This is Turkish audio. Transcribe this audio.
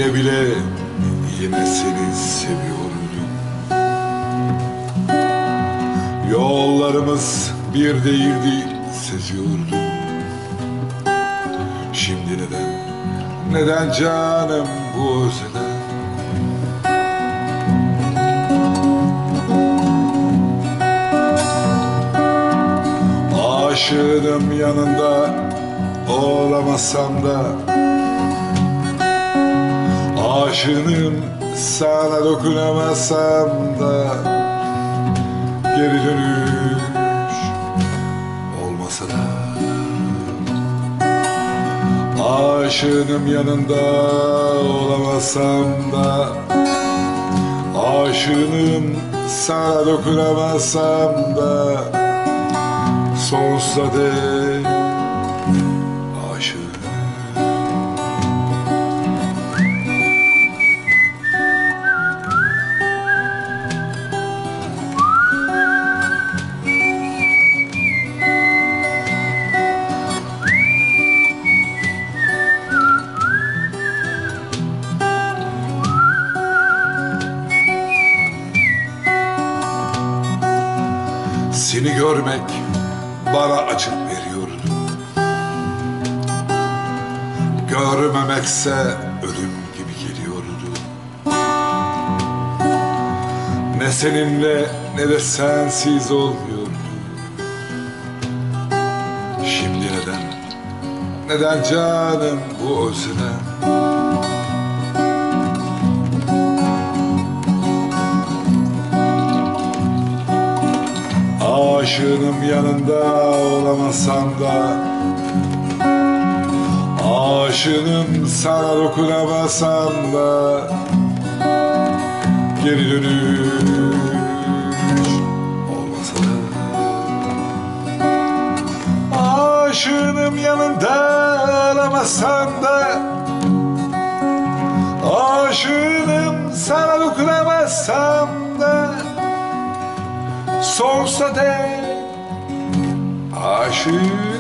Bile bile yine seni seviyordum. Yollarımız bir değildi seziyordum. Şimdi neden canım bu özlem? Aşığım yanında olamasam da, aşığım sana dokunamasam da, geri dönüş olmasa da. Aşığım yanında olamasam da, aşığım sana dokunamasam da, sonsuza dek aşığım. Seni görmek bana acı veriyordu. Görmemekse ölüm gibi geliyordu. Ne seninle ne de sensiz olmuyordu. Şimdi neden canım bu özlem? Aşığım yanında olamasam da, aşığım sana dokunamasam da, geri dönüş olmasa da. Aşığım yanında olamasam da, aşığım sana dokunamasam da, sonsuza dek aşığım.